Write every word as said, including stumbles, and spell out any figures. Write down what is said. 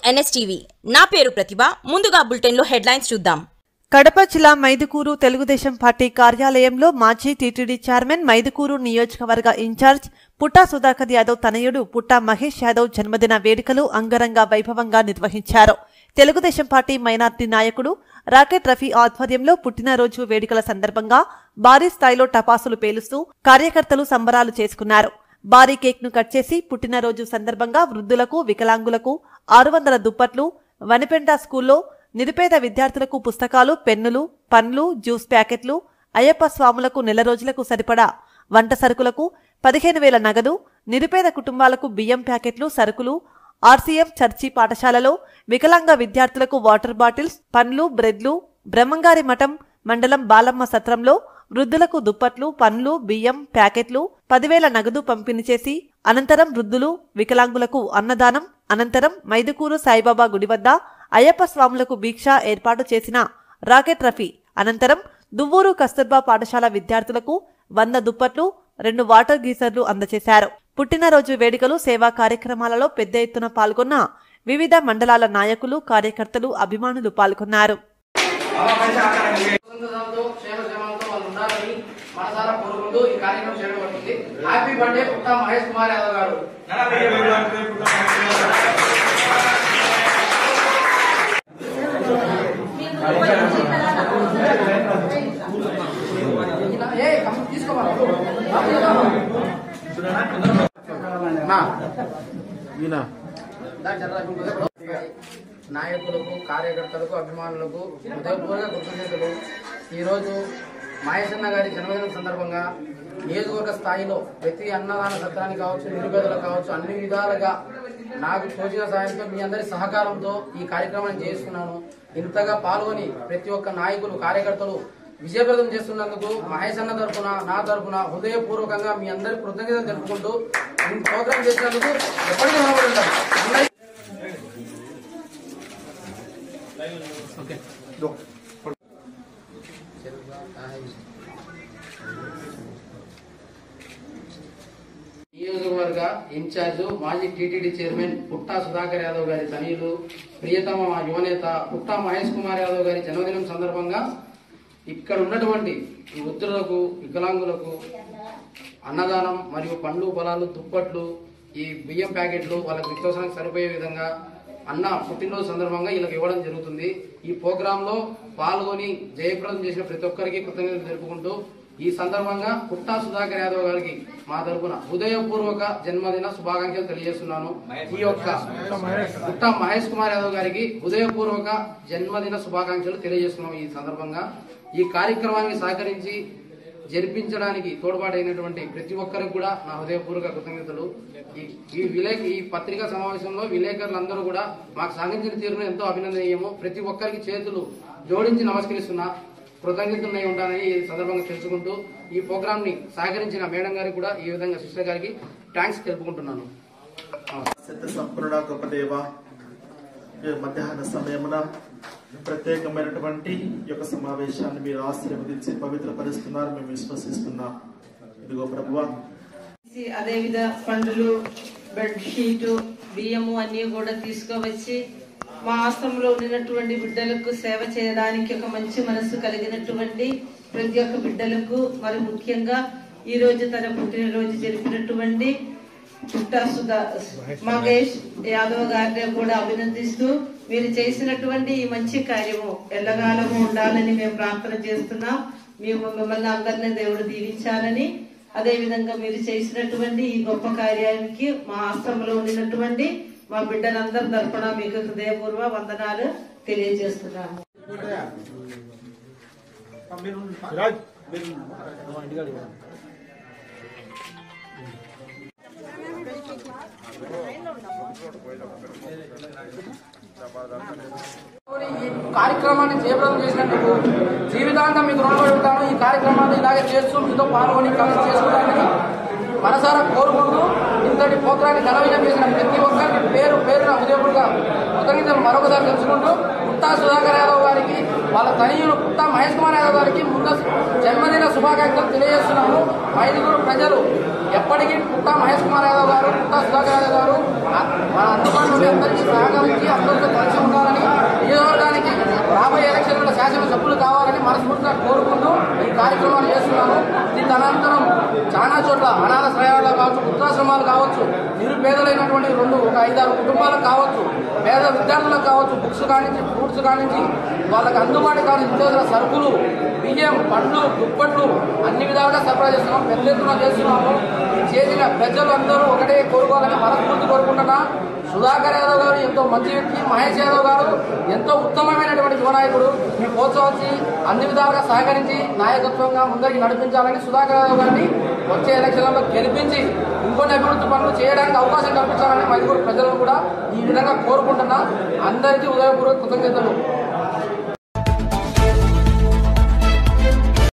NSTV నా పేరు ప్రతిభ. ముందుగా బులెటిన్ లో హెడ్లైన్స్ చూద్దాం. కడప జిల్లా మైదుకూరు తెలుగుదేశం పార్టీ కార్యాలయంలో మాజీ టీటీడీ చైర్మన్, మైదుకూరు నియోజకవర్గ ఇన్ఛార్జ్ పుట్టా సుధాకర్ యాదవ్ తనయుడు పుట్టా మహేష్ యాదవ్ జన్మదిన వేడుకలు అంగరంగ వైభవంగా నిర్వహించారు. తెలుగుదేశం పార్టీ మైనార్టీ నాయకుడు రాకెట్ రఫీ ఆధ్వర్యంలో పుట్టినరోజు వేడుకల సందర్భంగా భారీ స్థాయిలో టపాసులు పేలుస్తూ కార్యకర్తలు సంబరాలు చేసుకున్నారు. భారీ కేక్ ను కట్ చేసి పుట్టినరోజు సందర్భంగా వృద్ధులకు, వికలాంగులకు ఆరు వందల దుప్పట్లు, వనిపెంట స్కూల్లో నిరుపేద విద్యార్థులకు పుస్తకాలు, పెన్నులు, పండ్లు, జ్యూస్ ప్యాకెట్లు, అయ్యప్ప స్వాములకు నెల రోజులకు సరిపడా వంట సరుకులకు పదిహేను వేల నగదు, నిరుపేద కుటుంబాలకు బియ్యం ప్యాకెట్లు, సరుకులు, ఆర్సీఎం చర్చి పాఠశాలలో వికలాంగ విద్యార్థులకు వాటర్ బాటిల్స్, పండ్లు, బ్రెడ్లు, బ్రహ్మంగారి మఠం మండలం బాలమ్మ సత్రంలో వృద్ధులకు దుప్పట్లు, పండ్లు, బియ్యం ప్యాకెట్లు, పదివేల నగదు పంపిణీ చేసి అనంతరం వృద్ధులు, వికలాంగులకు అన్నదానం, అనంతరం మైదుకూరు సాయిబాబా గుడి వద్ద అయ్యప్ప స్వాములకు దీక్ష ఏర్పాటు చేసిన రాకెట్ రఫీ అనంతరం దువ్వూరు కస్తూర్బా పాఠశాల విద్యార్థులకు వంద దుప్పట్లు, రెండు వాటర్ గీజర్లు అందజేశారు. పుట్టినరోజు వేడుకలు, సేవా కార్యక్రమాలలో పెద్ద ఎత్తున పాల్గొన్న వివిధ మండలాల నాయకులు, కార్యకర్తలు, అభిమానులు పాల్గొన్నారు. నాయకులకు, కార్యకర్తలకు, అభిమానులకు హృదయపూర్వక కృతజ్ఞతలు. ఈరోజు మహేశన్న గారి జన్మదినం సందర్భంగా నియోజకవర్గ స్థాయిలో ప్రతి అన్నదాన సత్రానికి కావచ్చు, నిరుపేదలకు కావచ్చు, అన్ని విధాలుగా నాకు తోచిన సాయంతో మీ అందరి సహకారంతో ఈ కార్యక్రమాన్ని చేస్తున్నాను. ఇంతగా పాల్గొని ప్రతి ఒక్క నాయకులు, కార్యకర్తలు విజయప్రదం చేస్తున్నందుకు మహేశన్న తరఫున, నా తరఫున హృదయపూర్వకంగా మీ అందరి కృతజ్ఞతలు తెలుపుకుంటూ ఈ ప్రోగ్రాం చేసినందుకు ఎప్పటికీ నిలబడుంటాను. నియోజకవర్గ ఇన్ఛార్జ్, మాజీ టీటీడీ చైర్మన్ పుట్టా సుధాకర్ యాదవ్ గారి తనయులు, ప్రియతమ యువనేత పుట్టా మహేష్ కుమార్ యాదవ్ గారి జన్మదినం సందర్భంగా ఇక్కడ ఉన్నటువంటి వృద్ధులకు, వికలాంగులకు అన్నదానం మరియు పండ్లు, పొలాలు, దుప్పట్లు, ఈ బియ్యం ప్యాకెట్లు వాళ్ళకి నిత్యావసరానికి సరిపోయే విధంగా అన్న పుట్టినరోజు సందర్భంగా వీళ్ళకి ఇవ్వడం జరుగుతుంది. ఈ ప్రోగ్రామ్ లో పాల్గొని జయప్రదం చేసిన ప్రతి ఒక్కరికి కృతజ్ఞతలు తెలుపుకుంటూ ఈ సందర్భంగా పుట్టా సుధాకర్ యాదవ్ గారికి మా తరఫున హృదయపూర్వక జన్మదిన శుభాకాంక్షలు తెలియజేస్తున్నాను. ఈ యొక్క పుట్టా మహేష్ కుమార్ యాదవ్ గారికి హృదయపూర్వక జన్మదిన శుభాకాంక్షలు తెలియజేస్తున్నాం. ఈ సందర్భంగా ఈ కార్యక్రమానికి సహకరించి జరిపించడానికి తోడ్పాటైనటువంటి ప్రతి ఒక్కరికి కూడా నా హృదయపూర్వక కృతజ్ఞతలు. ఈ విలేక ఈ పత్రికా సమావేశంలో విలేకరులందరూ కూడా మాకు సాగించిన తీరును ఎంతో అభినందనీయము. ప్రతి ఒక్కరికి చేతులు జోడించి నమస్కరిస్తున్నా, కృతజ్ఞతలై ఉంటానని ఈ సందర్భంగా తెలుసుకుంటూ ఈ ప్రోగ్రామ్ ని సహకరించిన మేడం గారికి కూడా ఈ విధంగా సిస్టర్ గారికి థ్యాంక్స్ తెలుపుకుంటున్నాను. సంపూర్ణ గొప్ప దేవ, మధ్యాహ్న సమయమున ప్రత్యేకమైనటువంటి యొక్క సమావేశాన్ని మీరు ఆశీర్వదించి పవిత్రపరుస్తున్నారు మేము విశ్వసిస్తున్నాం. ఇదిగో ప్రభువా, అదేవిధ పండ్లు, బెడ్షీట్, బియ్యము అన్ని కూడా తీసుకువచ్చి మా ఆశ్రమంలో ఉన్నటువంటి బిడ్డలకు సేవ చేయడానికి ఒక మంచి మనసు కలిగినటువంటి ప్రతి ఒక్క బిడ్డలకు, మరి ముఖ్యంగా ఈ రోజు తన పుట్టినరోజు జరిపినటువంటి పుట్టా సుధా మహేష్ యాదవ్ గారిని కూడా అభినందిస్తూ మీరు చేసినటువంటి ఈ మంచి కార్యము ఎల్లకాలము ఉండాలని మేము ప్రార్థన చేస్తున్నాం. మేము మిమ్మల్ని అందరినీ దేవుడు దీవించాలని, అదే విధంగా మీరు చేసినటువంటి ఈ గొప్ప కార్యానికి మా ఆశ్రమంలో ఉండినటువంటి మా బిడ్డలందరి తరఫున మీకు హృదయపూర్వ వందనాలు తెలియజేస్తున్నాము. ఈ కార్యక్రమాన్ని జయప్రదం చేసినందుకు జీవితాంతం మీకు రుణపడి ఉంటాను. ఈ కార్యక్రమాన్ని ఇలాగే చేస్తూ మీతో పాల్గొని కలిసి చేసుకుంటానని మనసారా కోరుకుంటూ ఇంతటి స్తోత్రాన్ని ఘనవిజయం చేసిన ప్రతి ఒక్కరికి పేరు పేరున హృదయపూర్వక కృతజ్ఞతలు మరొకసారి తెలుసుకుంటూ పుట్టా సుధాకర్ యాదవ్ గారికి వాళ్ళ తనయులు పుట్టా మహేష్ కుమార్ యాదవ్ గారికి ముందు జన్మదిన శుభాకాంక్షలు తెలియజేస్తున్నాము. ఐదుగురు ప్రజలు ఎప్పటికీ పుట్టా మహేష్ కుమార్ యాదవ్ గారు, పుట్టా సుధాకర్ యాదవ్ గారు మన అందుబాటులో అందరికీ సహకరించి అందరితో కలిసి ఉండాలని, నియోజకవర్గానికి రాబోయే ఎలక్షన్లలో శాసనసభ్యులు కావాలని మనస్ఫూర్తిగా కోరుకుంటూ ఈ కార్యక్రమాలు చేస్తున్నాము. దీని అనంతరం చాలా చోట్ల అనాథాశ్రయాలు కావచ్చు, వృద్ధాశ్రమాలు కావచ్చు, నిరుపేదలైనటువంటి రెండు ఒక ఐదారు కుటుంబాలకు కావచ్చు, పేద విద్యార్థులకు కావచ్చు, బుక్స్ కానించి ఫ్రూట్స్ కానించి వాళ్ళకి అందుబాటు కాని నిత్యావసర సరుకులు, బియ్యం, పండ్లు, దుప్పట్లు అన్ని విధాలుగా సరఫరా చేస్తున్నాం. పెద్ద ఎత్తున చేస్తున్నాము. చేసిన ప్రజలు అందరూ ఒకటే కోరుకోవాలని మనస్ఫూర్తి కోరుకుంటున్నా. సుధాకర్ యాదవ్ గారు ఎంతో మంచి వ్యక్తి, మహేష్ యాదవ్ గారు ఎంతో ఉత్తమమైనటువంటి యువనాయకుడు. మీ ప్రోత్సహించి అన్ని విధాలుగా సహకరించి నాయకత్వంగా ముందరికి నడిపించాలని సుధాకర్ యాదవ్ గారిని వచ్చే ఎలక్షన్లలో గెలిపించి ఇంకొన్ని అభివృద్ధి పనులు చేయడానికి అవకాశం కల్పించాలని మైదుగురు ప్రజలను కూడా ఈ విధంగా కోరుకుంటున్నా. అందరికీ ఉదయపూర్వక కృతజ్ఞతలు.